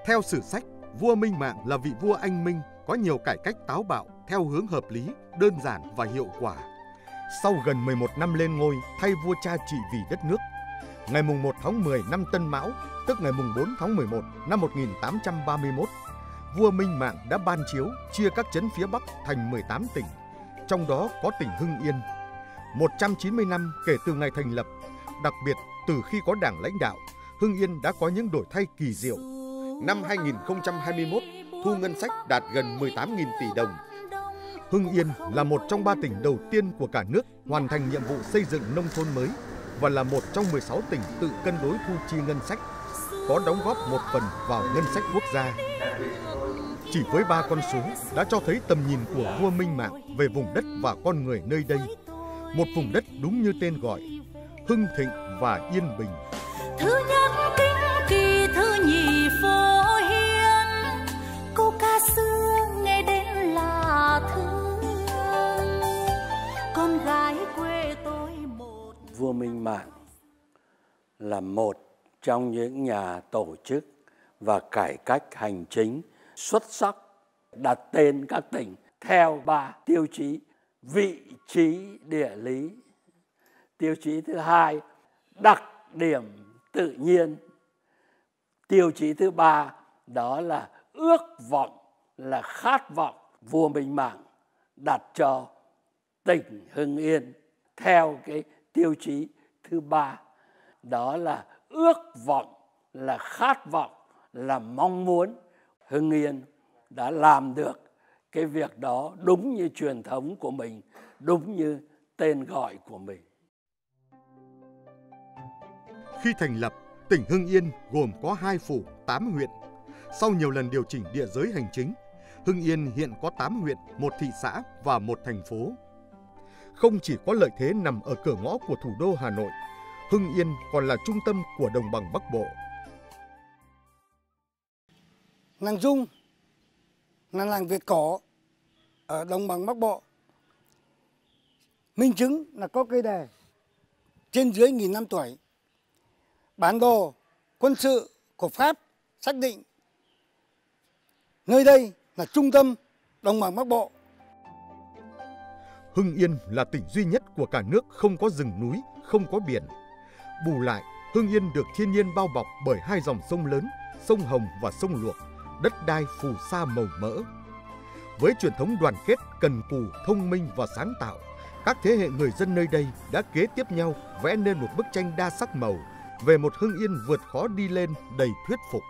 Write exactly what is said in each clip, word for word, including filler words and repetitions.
Theo sử sách, vua Minh Mạng là vị vua anh minh có nhiều cải cách táo bạo theo hướng hợp lý, đơn giản và hiệu quả. Sau gần mười một năm lên ngôi thay vua cha trị vì đất nước, ngày mùng một tháng mười năm Tân Mão, tức ngày mùng bốn tháng mười một năm một nghìn tám trăm ba mươi mốt, vua Minh Mạng đã ban chiếu chia các trấn phía Bắc thành mười tám tỉnh, trong đó có tỉnh Hưng Yên. một trăm chín mươi năm kể từ ngày thành lập, đặc biệt từ khi có Đảng lãnh đạo, Hưng Yên đã có những đổi thay kỳ diệu. Năm hai nghìn không trăm hai mươi mốt, thu ngân sách đạt gần mười tám nghìn tỷ đồng. Hưng Yên là một trong ba tỉnh đầu tiên của cả nước hoàn thành nhiệm vụ xây dựng nông thôn mới và là một trong mười sáu tỉnh tự cân đối thu chi ngân sách, có đóng góp một phần vào ngân sách quốc gia. Chỉ với ba con số đã cho thấy tầm nhìn của vua Minh Mạng về vùng đất và con người nơi đây. Một vùng đất đúng như tên gọi, hưng thịnh và yên bình. Thứ nhất kính kỳ, thứ nhì phổ hiền, câu ca xưa nghe đến là thương. Con gái quê tôi một. Vua Minh Mạng là một trong những nhà tổ chức và cải cách hành chính xuất sắc, đặt tên các tỉnh theo ba tiêu chí: vị trí địa lý, tiêu chí thứ hai đặc điểm tự nhiên, tiêu chí thứ ba đó là ước vọng, là khát vọng. Vua Minh Mạng đặt cho tỉnh Hưng Yên theo cái tiêu chí thứ ba, đó là ước vọng, là khát vọng, là mong muốn. Hưng Yên đã làm được cái việc đó đúng như truyền thống của mình, đúng như tên gọi của mình. Khi thành lập, tỉnh Hưng Yên gồm có hai phủ, tám huyện. Sau nhiều lần điều chỉnh địa giới hành chính, Hưng Yên hiện có tám huyện, một thị xã và một thành phố. Không chỉ có lợi thế nằm ở cửa ngõ của thủ đô Hà Nội, Hưng Yên còn là trung tâm của đồng bằng Bắc Bộ. Làng Dung là làng Việt cổ ở đồng bằng Bắc Bộ. Minh chứng là có cây đề trên dưới nghìn năm tuổi. Bản đồ quân sự của Pháp xác định nơi đây là trung tâm đồng bằng Bắc Bộ. Hưng Yên là tỉnh duy nhất của cả nước không có rừng núi, không có biển. Bù lại, Hưng Yên được thiên nhiên bao bọc bởi hai dòng sông lớn, sông Hồng và sông Luộc, đất đai phù sa màu mỡ. Với truyền thống đoàn kết, cần cù, thông minh và sáng tạo, các thế hệ người dân nơi đây đã kế tiếp nhau vẽ nên một bức tranh đa sắc màu về một Hưng Yên vượt khó đi lên đầy thuyết phục.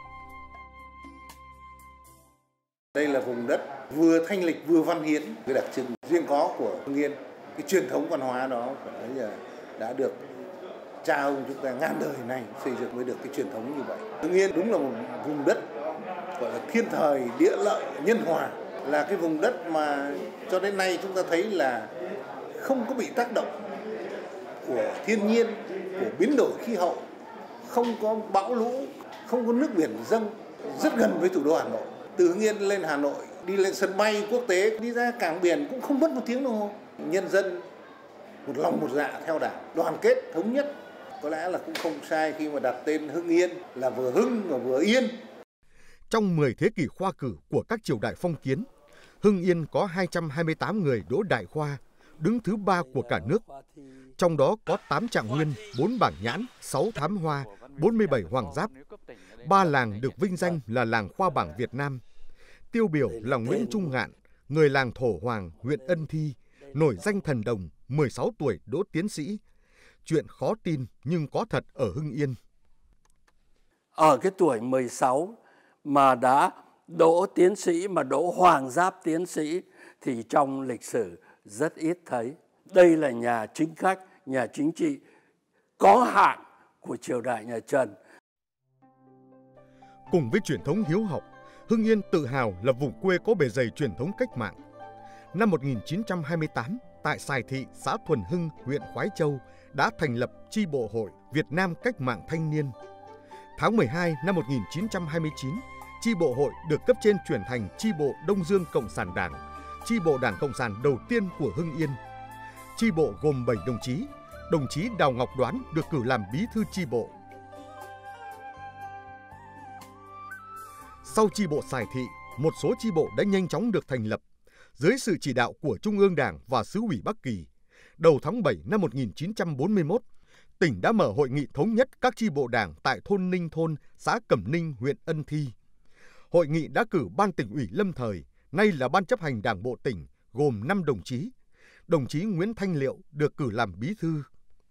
Đây là vùng đất vừa thanh lịch vừa văn hiến, cái đặc trưng riêng có của Hưng Yên. Cái truyền thống văn hóa đó phải nói là đã được cha ông chúng ta ngàn đời này xây dựng mới được cái truyền thống như vậy. Hưng Yên đúng là một vùng đất gọi là thiên thời địa lợi nhân hòa, là cái vùng đất mà cho đến nay chúng ta thấy là không có bị tác động của thiên nhiên, của biến đổi khí hậu, không có bão lũ, không có nước biển dâng, rất gần với thủ đô Hà Nội. Từ Hưng Yên lên Hà Nội, đi lên sân bay quốc tế, đi ra cảng biển cũng không mất một tiếng đồng hồ. Nhân dân một lòng một dạ theo Đảng, đoàn kết thống nhất, có lẽ là cũng không sai khi mà đặt tên Hưng Yên là vừa hưng và vừa yên. Trong mười thế kỷ khoa cử của các triều đại phong kiến, Hưng Yên có hai trăm hai mươi tám người đỗ đại khoa, đứng thứ ba của cả nước. Trong đó có tám trạng nguyên, bốn bảng nhãn, sáu thám hoa, bốn mươi bảy hoàng giáp. Ba làng được vinh danh là làng khoa bảng Việt Nam. Tiêu biểu là Nguyễn Trung Ngạn, người làng Thổ Hoàng, huyện Ân Thi, nổi danh thần đồng, mười sáu tuổi đỗ tiến sĩ. Chuyện khó tin nhưng có thật ở Hưng Yên. Ở cái tuổi mười sáu mà đã đỗ tiến sĩ, mà đỗ hoàng giáp tiến sĩ thì trong lịch sử rất ít thấy. Đây là nhà chính khách, nhà chính trị có hạng của triều đại nhà Trần. Cùng với truyền thống hiếu học, Hưng Yên tự hào là vùng quê có bề dày truyền thống cách mạng. Năm một nghìn chín trăm hai mươi tám, tại Sài Thị, xã Thuần Hưng, huyện Khoái Châu đã thành lập chi bộ hội Việt Nam Cách mạng Thanh niên. Tháng mười hai năm một nghìn chín trăm hai mươi chín, chi bộ hội được cấp trên chuyển thành chi bộ Đông Dương Cộng sản Đảng, chi bộ Đảng Cộng sản đầu tiên của Hưng Yên. Chi bộ gồm bảy đồng chí, đồng chí Đào Ngọc Đoán được cử làm bí thư chi bộ. Sau chi bộ Sài Thị, một số chi bộ đã nhanh chóng được thành lập dưới sự chỉ đạo của Trung ương Đảng và Xứ ủy Bắc Kỳ. Đầu tháng bảy năm một nghìn chín trăm bốn mươi mốt, tỉnh đã mở hội nghị thống nhất các chi bộ đảng tại thôn Ninh Thôn, xã Cẩm Ninh, huyện Ân Thi. Hội nghị đã cử Ban Tỉnh ủy lâm thời, nay là Ban chấp hành Đảng bộ tỉnh, gồm năm đồng chí. Đồng chí Nguyễn Thanh Liệu được cử làm bí thư.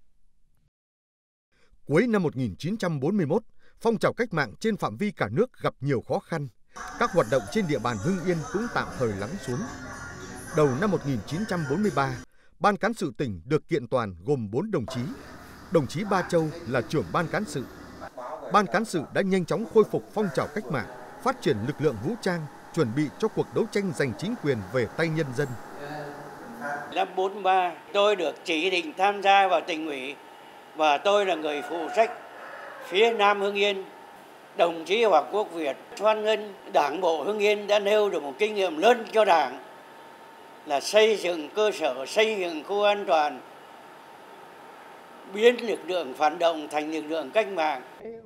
Cuối năm một nghìn chín trăm bốn mươi mốt, phong trào cách mạng trên phạm vi cả nước gặp nhiều khó khăn. Các hoạt động trên địa bàn Hưng Yên cũng tạm thời lắng xuống. Đầu năm một nghìn chín trăm bốn mươi ba, Ban cán sự tỉnh được kiện toàn gồm bốn đồng chí. Đồng chí Ba Châu là trưởng ban cán sự. Ban cán sự đã nhanh chóng khôi phục phong trào cách mạng, phát triển lực lượng vũ trang, chuẩn bị cho cuộc đấu tranh giành chính quyền về tay nhân dân. Năm bốn mươi ba, tôi được chỉ định tham gia vào tỉnh ủy và tôi là người phụ trách phía Nam Hưng Yên. Đồng chí Hoàng Quốc Việt hoan nghênh Đảng bộ Hưng Yên đã nêu được một kinh nghiệm lớn cho Đảng là xây dựng cơ sở, xây dựng khu an toàn, biến lực lượng phản động thành lực lượng cách mạng.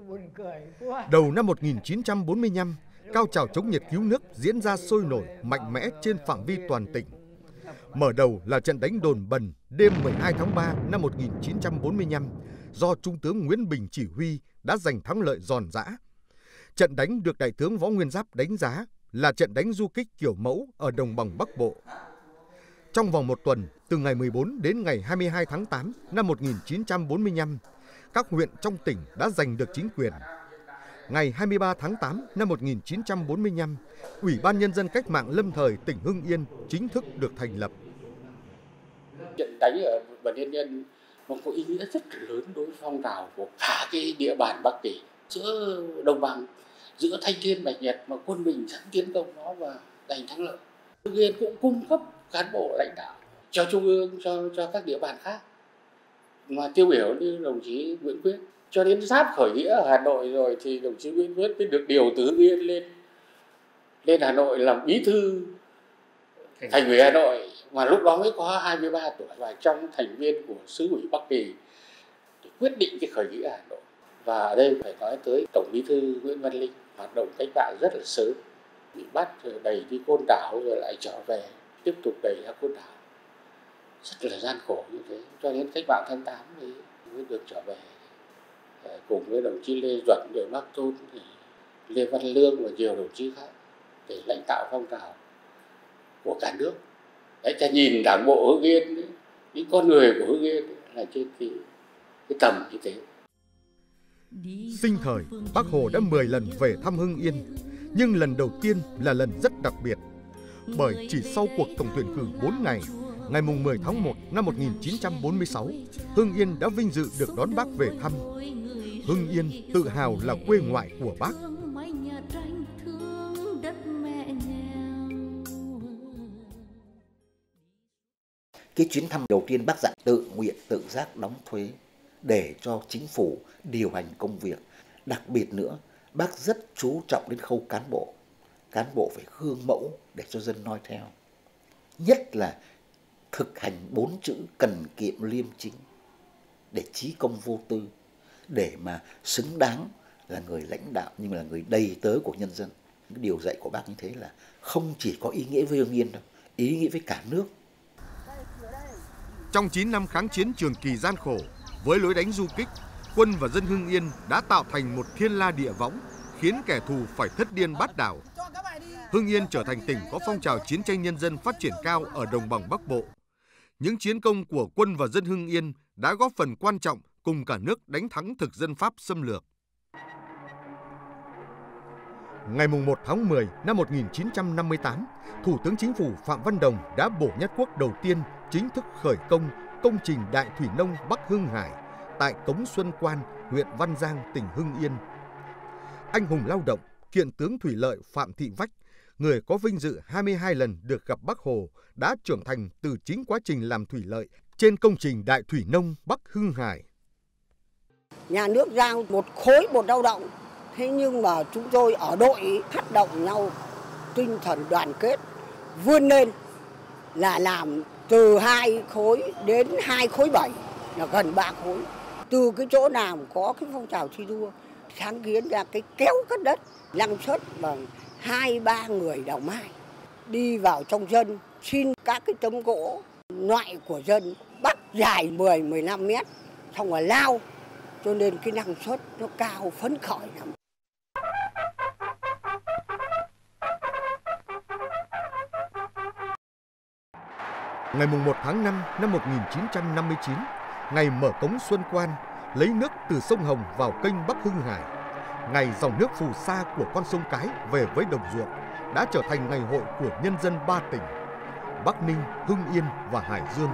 Đầu năm một nghìn chín trăm bốn mươi lăm, cao trào chống Nhật cứu nước diễn ra sôi nổi, mạnh mẽ trên phạm vi toàn tỉnh. Mở đầu là trận đánh đồn Bần đêm mười hai tháng ba năm một nghìn chín trăm bốn mươi lăm do Trung tướng Nguyễn Bình chỉ huy đã giành thắng lợi giòn giã. Trận đánh được Đại tướng Võ Nguyên Giáp đánh giá là trận đánh du kích kiểu mẫu ở đồng bằng Bắc Bộ. Trong vòng một tuần, từ ngày mười bốn đến ngày hai mươi hai tháng tám năm một nghìn chín trăm bốn mươi lăm, các huyện trong tỉnh đã giành được chính quyền. Ngày hai mươi ba tháng tám năm một nghìn chín trăm bốn mươi lăm, Ủy ban Nhân dân Cách mạng lâm thời tỉnh Hưng Yên chính thức được thành lập. Trận đánh ở Bần Yên Nhân nó có ý nghĩa rất lớn đối với phong trào của cả cái địa bàn Bắc Kỳ, giữa đồng bằng, giữa Thanh Thiên Bạch Nhật mà quân mình sẵn tiến công nó và giành thắng lợi. Hưng Yên cũng cung cấp cán bộ lãnh đạo cho trung ương, cho cho các địa bàn khác, mà tiêu biểu như đồng chí Nguyễn Quyết. Cho đến giáp khởi nghĩa ở Hà Nội rồi thì đồng chí Nguyễn Quyết mới được điều từ Hưng Yên lên lên Hà Nội làm bí thư Thành ủy Hà Nội, mà lúc đó mới có hai mươi ba tuổi, và trong thành viên của Xứ ủy Bắc Kỳ để quyết định cái khởi nghĩa Hà Nội. Và ở đây phải nói tới Tổng bí thư Nguyễn Văn Linh, hoạt động cách mạng rất là sớm, bị bắt rồi đẩy đi Côn Đảo rồi lại trở về, tiếp tục đẩy ra Côn Đảo, rất là gian khổ như thế, cho đến cách mạng tháng tám mới, mới được trở về cùng với đồng chí Lê Duẩn, rồi Mác Tôn, Lê Văn Lương và nhiều đồng chí khác để lãnh đạo phong trào của cả nước. Đấy, ta nhìn Đảng bộ Hưng Yên, những con người của Hưng Yên là trên cái, cái tầm như thế. Sinh thời, Bác Hồ đã mười lần về thăm Hưng Yên, nhưng lần đầu tiên là lần rất đặc biệt. Bởi chỉ sau cuộc tổng tuyển cử bốn ngày, ngày mười tháng một năm một nghìn chín trăm bốn mươi sáu, Hưng Yên đã vinh dự được đón Bác về thăm. Hưng Yên tự hào là quê ngoại của Bác. Cái chuyến thăm đầu tiên Bác dặn tự nguyện tự giác đóng thuế để cho chính phủ điều hành công việc. Đặc biệt nữa, Bác rất chú trọng đến khâu cán bộ. Cán bộ phải gương mẫu để cho dân noi theo. Nhất là thực hành bốn chữ cần kiệm liêm chính, để chí công vô tư, để mà xứng đáng là người lãnh đạo nhưng mà là người đầy tớ của nhân dân. Cái điều dạy của Bác như thế là không chỉ có ý nghĩa với Hưng Yên đâu, ý nghĩa với cả nước. Trong chín năm kháng chiến trường kỳ gian khổ, với lối đánh du kích, quân và dân Hưng Yên đã tạo thành một thiên la địa võng, khiến kẻ thù phải thất điên bát đảo. Hưng Yên trở thành tỉnh có phong trào chiến tranh nhân dân phát triển cao ở đồng bằng Bắc Bộ. Những chiến công của quân và dân Hưng Yên đã góp phần quan trọng cùng cả nước đánh thắng thực dân Pháp xâm lược. Ngày một tháng mười năm một nghìn chín trăm năm mươi tám, Thủ tướng Chính phủ Phạm Văn Đồng đã bổ Nhất Quốc đầu tiên chính thức khởi công công trình Đại Thủy Nông Bắc Hưng Hải tại Cống Xuân Quan, huyện Văn Giang, tỉnh Hưng Yên. Anh hùng lao động, kiện tướng thủy lợi Phạm Thị Vách, người có vinh dự hai mươi hai lần được gặp Bác Hồ, đã trưởng thành từ chính quá trình làm thủy lợi trên công trình Đại Thủy Nông Bắc Hưng Hải. Nhà nước giao một khối một lao động, thế nhưng mà chúng tôi ở đội phát động nhau, tinh thần đoàn kết, vươn lên là làm từ hai khối đến hai khối bảy, là gần ba khối. Từ cái chỗ nào có cái phong trào thi đua, sáng kiến ra cái kéo cắt đất, năng suất và hai ba người Đào Mai đi vào trong dân xin các cái tấm gỗ loại của dân, bắt dài mười mười lăm mét, xong rồi lao, cho nên cái năng suất nó cao, phấn khởi lắm. Ngày một tháng năm năm một nghìn chín trăm năm mươi chín, ngày mở cống Xuân Quan, lấy nước từ sông Hồng vào kênh Bắc Hưng Hải, ngày dòng nước phù sa của con sông Cái về với đồng ruộng, đã trở thành ngày hội của nhân dân ba tỉnh Bắc Ninh, Hưng Yên và Hải Dương.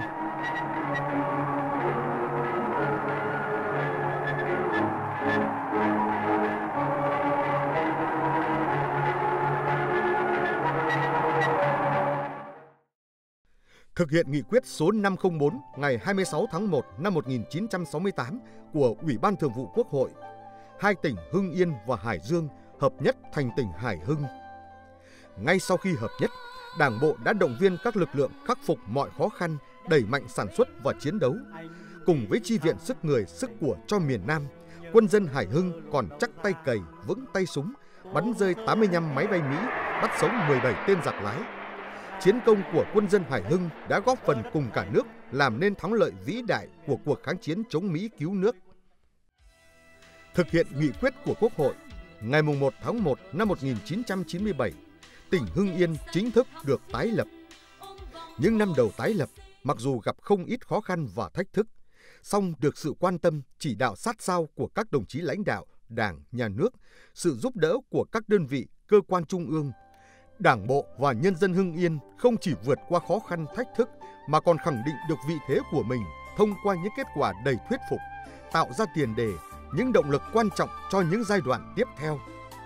Thực hiện nghị quyết số năm không bốn ngày hai mươi sáu tháng một năm một nghìn chín trăm sáu mươi tám của Ủy ban Thường vụ Quốc hội, hai tỉnh Hưng Yên và Hải Dương hợp nhất thành tỉnh Hải Hưng. Ngay sau khi hợp nhất, Đảng bộ đã động viên các lực lượng khắc phục mọi khó khăn, đẩy mạnh sản xuất và chiến đấu. Cùng với chi viện sức người, sức của cho miền Nam, quân dân Hải Hưng còn chắc tay cày, vững tay súng, bắn rơi tám mươi lăm máy bay Mỹ, bắt sống mười bảy tên giặc lái. Chiến công của quân dân Hải Hưng đã góp phần cùng cả nước làm nên thắng lợi vĩ đại của cuộc kháng chiến chống Mỹ cứu nước. Thực hiện nghị quyết của Quốc hội, ngày một tháng một năm một nghìn chín trăm chín mươi bảy, tỉnh Hưng Yên chính thức được tái lập. Những năm đầu tái lập, mặc dù gặp không ít khó khăn và thách thức, song được sự quan tâm, chỉ đạo sát sao của các đồng chí lãnh đạo, Đảng, Nhà nước, sự giúp đỡ của các đơn vị, cơ quan trung ương, Đảng bộ và nhân dân Hưng Yên không chỉ vượt qua khó khăn thách thức mà còn khẳng định được vị thế của mình thông qua những kết quả đầy thuyết phục, tạo ra tiền đề, những động lực quan trọng cho những giai đoạn tiếp theo.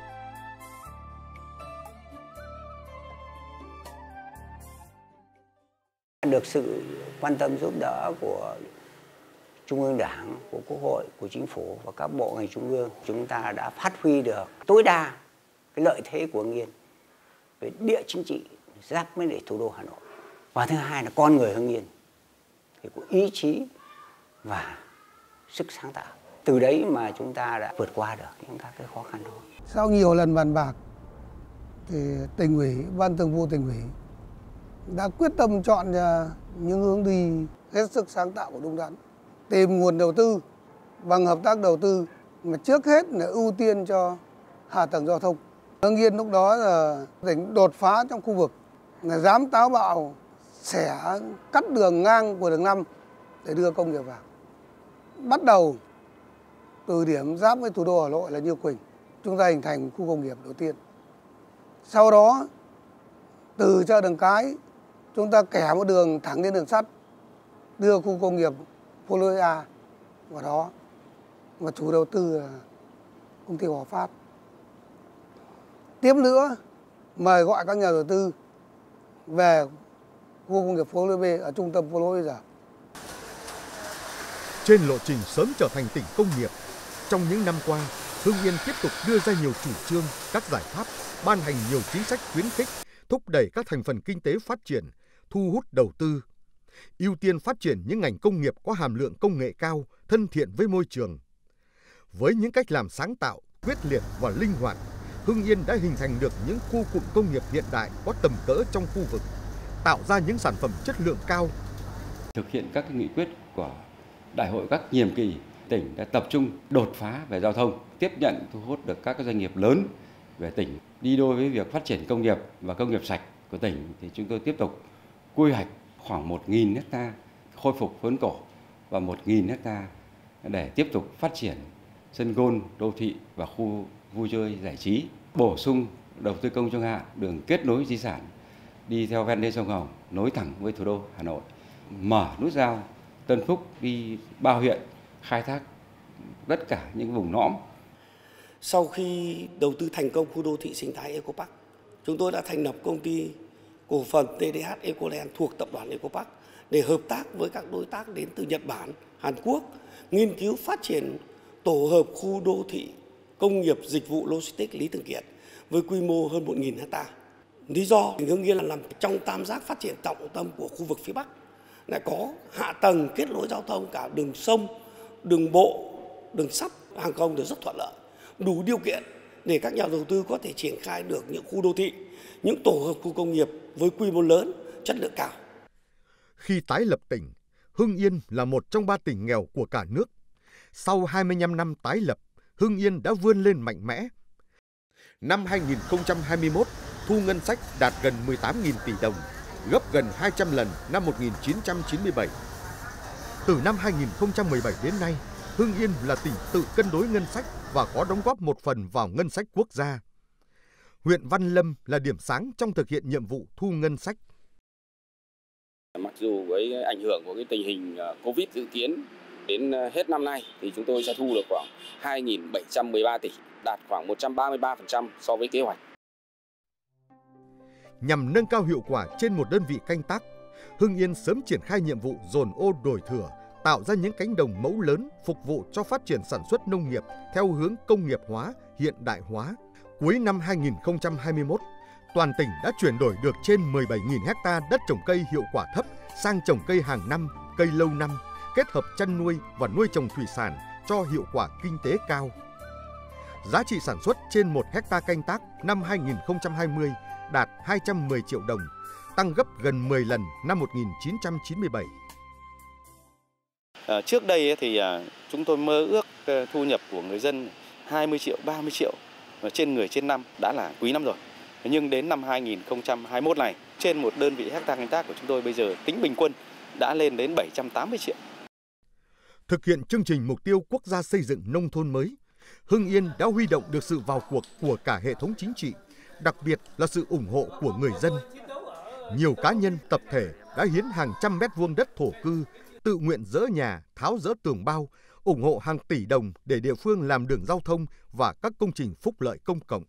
Được sự quan tâm giúp đỡ của Trung ương Đảng, của Quốc hội, của Chính phủ và các bộ ngành trung ương, chúng ta đã phát huy được tối đa cái lợi thế của Hưng Yên về địa chính trị giáp với thủ đô Hà Nội. Và thứ hai là con người Hưng Yên thì có ý chí và sức sáng tạo. Từ đấy mà chúng ta đã vượt qua được những các cái khó khăn đó. Sau nhiều lần bàn bạc thì tỉnh ủy, ban thường vụ tỉnh ủy đã quyết tâm chọn ra những hướng đi hết sức sáng tạo và đúng đắn, tìm nguồn đầu tư bằng hợp tác đầu tư, mà trước hết là ưu tiên cho hạ tầng giao thông. Hưng Yên lúc đó là tỉnh đột phá trong khu vực, là dám táo bạo xẻ cắt đường ngang của đường năm để đưa công nghiệp vào. Bắt đầu từ điểm giáp với thủ đô Hà Nội là Như Quỳnh, chúng ta hình thành khu công nghiệp đầu tiên. Sau đó từ chợ Đường Cái, chúng ta kẻ một đường thẳng đến đường sắt, đưa khu công nghiệp Polia vào đó, và chủ đầu tư là công ty Hòa Phát. Tiếp nữa, mời gọi các nhà đầu tư về khu công nghiệp phố Lê B ở trung tâm phố Lê bây giờ. Trên lộ trình sớm trở thành tỉnh công nghiệp, trong những năm qua, Hưng Yên tiếp tục đưa ra nhiều chủ trương, các giải pháp, ban hành nhiều chính sách khuyến khích, thúc đẩy các thành phần kinh tế phát triển, thu hút đầu tư, ưu tiên phát triển những ngành công nghiệp có hàm lượng công nghệ cao, thân thiện với môi trường. Với những cách làm sáng tạo, quyết liệt và linh hoạt, Hưng Yên đã hình thành được những khu cụm công nghiệp hiện đại có tầm cỡ trong khu vực, tạo ra những sản phẩm chất lượng cao. Thực hiện các nghị quyết của đại hội các nhiệm kỳ, tỉnh đã tập trung đột phá về giao thông, tiếp nhận thu hút được các doanh nghiệp lớn về tỉnh. Đi đôi với việc phát triển công nghiệp và công nghiệp sạch của tỉnh thì chúng tôi tiếp tục quy hoạch khoảng một nghìn hectare khôi phục phố cổ và một nghìn hectare để tiếp tục phát triển sân golf, đô thị và khu vui chơi giải trí, bổ sung đầu tư công trung hạn, đường kết nối di sản đi theo ven đê sông Hồng nối thẳng với thủ đô Hà Nội, mở nút giao Tân Phúc đi ba huyện, khai thác tất cả những vùng lõm. Sau khi đầu tư thành công khu đô thị sinh thái Eco Park, chúng tôi đã thành lập công ty cổ phần tê đê hát Ecoland thuộc tập đoàn Eco Park để hợp tác với các đối tác đến từ Nhật Bản, Hàn Quốc, nghiên cứu phát triển tổ hợp khu đô thị công nghiệp dịch vụ logistics Lý Thường Kiệt với quy mô hơn một nghìn hectare. Lý do tỉnh Hưng Yên là nằm trong tam giác phát triển trọng tâm của khu vực phía Bắc, lại có hạ tầng kết nối giao thông cả đường sông, đường bộ, đường sắt, hàng không đều rất thuận lợi, đủ điều kiện để các nhà đầu tư có thể triển khai được những khu đô thị, những tổ hợp khu công nghiệp với quy mô lớn, chất lượng cao. Khi tái lập tỉnh, Hưng Yên là một trong ba tỉnh nghèo của cả nước. Sau hai mươi lăm năm tái lập, Hưng Yên đã vươn lên mạnh mẽ. Năm hai nghìn không trăm hai mươi mốt, thu ngân sách đạt gần mười tám nghìn tỷ đồng, gấp gần hai trăm lần năm một nghìn chín trăm chín mươi bảy. Từ năm hai nghìn không trăm mười bảy đến nay, Hưng Yên là tỉnh tự cân đối ngân sách và có đóng góp một phần vào ngân sách quốc gia. Huyện Văn Lâm là điểm sáng trong thực hiện nhiệm vụ thu ngân sách. Mặc dù với ảnh hưởng của cái tình hình Covid dự kiến đến hết năm nay thì chúng tôi sẽ thu được khoảng hai nghìn bảy trăm mười ba tỷ, đạt khoảng một trăm ba mươi ba phần trăm so với kế hoạch. Nhằm nâng cao hiệu quả trên một đơn vị canh tác, Hưng Yên sớm triển khai nhiệm vụ dồn ô đổi thửa, tạo ra những cánh đồng mẫu lớn phục vụ cho phát triển sản xuất nông nghiệp theo hướng công nghiệp hóa, hiện đại hóa. Cuối năm hai nghìn không trăm hai mươi mốt, toàn tỉnh đã chuyển đổi được trên mười bảy nghìn ha đất trồng cây hiệu quả thấp sang trồng cây hàng năm, cây lâu năm, kết hợp chăn nuôi và nuôi trồng thủy sản cho hiệu quả kinh tế cao. Giá trị sản xuất trên một hecta canh tác năm hai nghìn không trăm hai mươi đạt hai trăm mười triệu đồng, tăng gấp gần mười lần năm một nghìn chín trăm chín mươi bảy. À, trước đây thì à, chúng tôi mơ ước à, thu nhập của người dân hai mươi triệu, ba mươi triệu và trên người trên năm đã là quý lắm rồi. Nhưng đến năm hai nghìn không trăm hai mươi mốt này, trên một đơn vị hectare canh tác của chúng tôi bây giờ tính bình quân đã lên đến bảy trăm tám mươi triệu. Thực hiện chương trình mục tiêu quốc gia xây dựng nông thôn mới, Hưng Yên đã huy động được sự vào cuộc của cả hệ thống chính trị, đặc biệt là sự ủng hộ của người dân. Nhiều cá nhân, tập thể đã hiến hàng trăm mét vuông đất thổ cư, tự nguyện dỡ nhà, tháo dỡ tường bao, ủng hộ hàng tỷ đồng để địa phương làm đường giao thông và các công trình phúc lợi công cộng.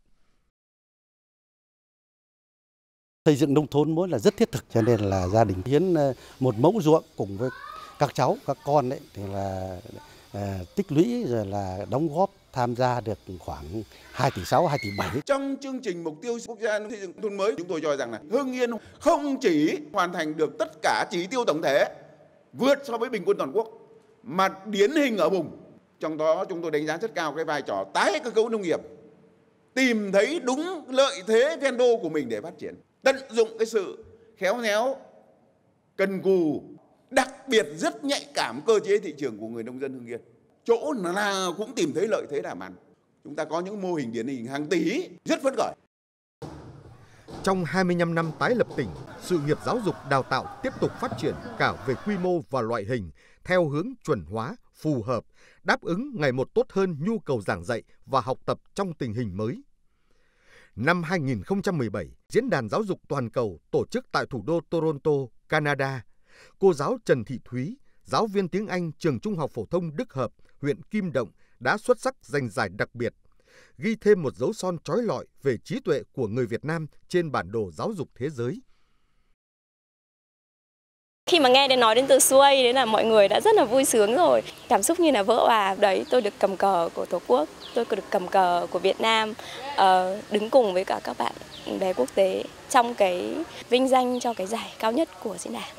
Xây dựng nông thôn mới là rất thiết thực, cho nên là gia đình hiến một mẫu ruộng cùng với các cháu, các con đấy thì là à, tích lũy rồi là đóng góp tham gia được khoảng hai tỷ sáu, hai tỷ bảy. Trong chương trình mục tiêu quốc gia xây dựng nông thôn mới, chúng tôi cho rằng là Hưng Yên không chỉ hoàn thành được tất cả chỉ tiêu tổng thể vượt so với bình quân toàn quốc, mà điển hình ở vùng. Trong đó chúng tôi đánh giá rất cao cái vai trò tái cơ cấu nông nghiệp, tìm thấy đúng lợi thế ven đô của mình để phát triển, tận dụng cái sự khéo léo, cần cù, đặc biệt rất nhạy cảm cơ chế thị trường của người nông dân Hưng Yên. Chỗ nào cũng tìm thấy lợi thế làm ăn. Chúng ta có những mô hình điển hình hàng tỷ, rất phấn khởi. Trong hai mươi lăm năm tái lập tỉnh, sự nghiệp giáo dục đào tạo tiếp tục phát triển cả về quy mô và loại hình, theo hướng chuẩn hóa, phù hợp, đáp ứng ngày một tốt hơn nhu cầu giảng dạy và học tập trong tình hình mới. Năm hai nghìn không trăm mười bảy, Diễn đàn Giáo dục Toàn cầu tổ chức tại thủ đô Toronto, Canada. Cô giáo Trần Thị Thúy, giáo viên tiếng Anh trường Trung học phổ thông Đức Hợp, huyện Kim Động đã xuất sắc giành giải đặc biệt, ghi thêm một dấu son chói lọi về trí tuệ của người Việt Nam trên bản đồ giáo dục thế giới. Khi mà nghe đến nói đến từ xuôi, đấy là mọi người đã rất là vui sướng rồi. Cảm xúc như là vỡ òa, đấy tôi được cầm cờ của Tổ quốc, tôi được cầm cờ của Việt Nam, uh, đứng cùng với cả các bạn bè quốc tế trong cái vinh danh cho cái giải cao nhất của diễn đàn.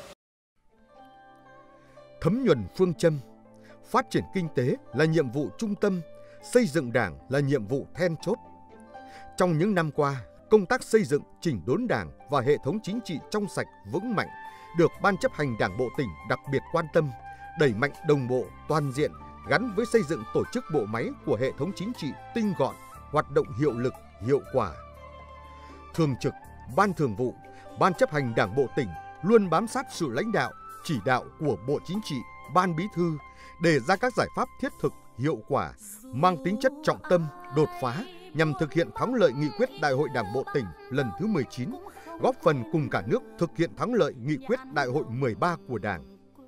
Thấm nhuần phương châm, phát triển kinh tế là nhiệm vụ trung tâm, xây dựng Đảng là nhiệm vụ then chốt. Trong những năm qua, công tác xây dựng, chỉnh đốn Đảng và hệ thống chính trị trong sạch vững mạnh được Ban chấp hành Đảng bộ tỉnh đặc biệt quan tâm, đẩy mạnh đồng bộ, toàn diện gắn với xây dựng tổ chức bộ máy của hệ thống chính trị tinh gọn, hoạt động hiệu lực, hiệu quả. Thường trực, Ban Thường vụ, Ban chấp hành Đảng bộ tỉnh luôn bám sát sự lãnh đạo, chỉ đạo của Bộ Chính trị, Ban Bí thư, đề ra các giải pháp thiết thực, hiệu quả, mang tính chất trọng tâm, đột phá nhằm thực hiện thắng lợi nghị quyết Đại hội Đảng bộ tỉnh lần thứ mười chín, góp phần cùng cả nước thực hiện thắng lợi nghị quyết Đại hội mười ba của Đảng.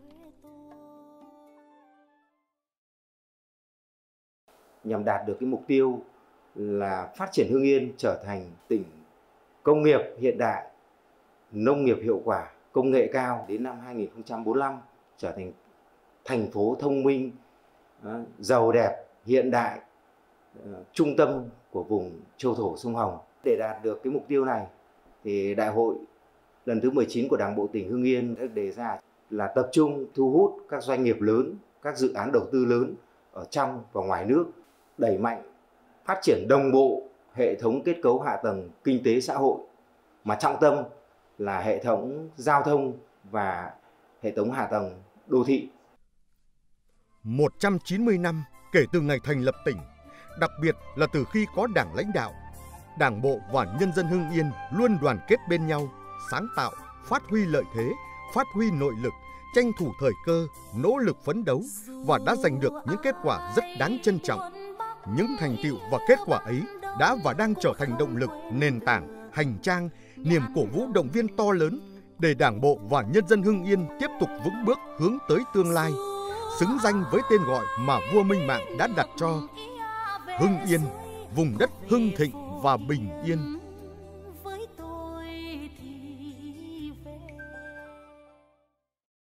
Nhằm đạt được cái mục tiêu là phát triển Hưng Yên trở thành tỉnh công nghiệp hiện đại, nông nghiệp hiệu quả, công nghệ cao đến năm hai nghìn không trăm bốn mươi lăm, trở thành thành phố thông minh, giàu đẹp, hiện đại, trung tâm của vùng châu thổ sông Hồng. Để đạt được cái mục tiêu này thì Đại hội lần thứ mười chín của Đảng bộ tỉnh Hưng Yên đã đề ra là tập trung thu hút các doanh nghiệp lớn, các dự án đầu tư lớn ở trong và ngoài nước, đẩy mạnh phát triển đồng bộ hệ thống kết cấu hạ tầng kinh tế xã hội, mà trọng tâm là hệ thống giao thông và hệ thống hạ tầng đô thị. một trăm chín mươi năm kể từ ngày thành lập tỉnh, đặc biệt là từ khi có Đảng lãnh đạo, Đảng bộ và nhân dân Hưng Yên luôn đoàn kết bên nhau, sáng tạo, phát huy lợi thế, phát huy nội lực, tranh thủ thời cơ, nỗ lực phấn đấu và đã giành được những kết quả rất đáng trân trọng. Những thành tựu và kết quả ấy đã và đang trở thành động lực, nền tảng, hành trang, niềm cổ vũ động viên to lớn để Đảng bộ và nhân dân Hưng Yên tiếp tục vững bước hướng tới tương lai, xứng danh với tên gọi mà vua Minh Mạng đã đặt cho: Hưng Yên, vùng đất hưng thịnh và bình yên.